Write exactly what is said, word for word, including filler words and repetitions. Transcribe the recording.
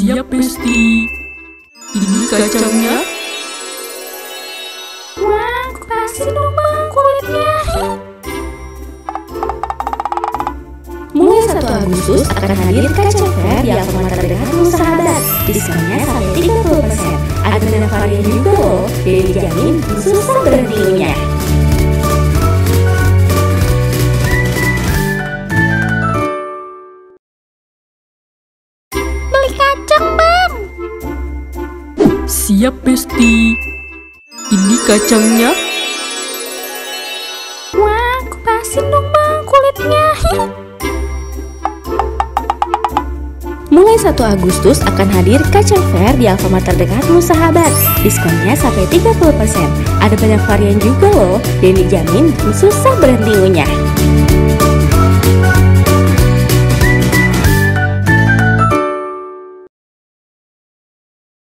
Siap, Besti. Ini kacangnya. Wah, kupasin dong bang kulitnya. Mulai satu Agustus akan hadir kacang fair di Alfamart terdekatmu sahabat. Diskonnya sampai tiga puluh persen. Ada banyak varian juga loh, jadi dijamin susah berhenti ngunyah. Beli kacang bang. Siap, Besti. Ini kacangnya. Wah, kupasin dong bang kulitnya. Mulai satu Agustus akan hadir kacang fair di Alfamart terdekatmu sahabat. Diskonnya sampai tiga puluh persen. Ada banyak varian juga loh, dan dijamin susah berhenti ngunyah.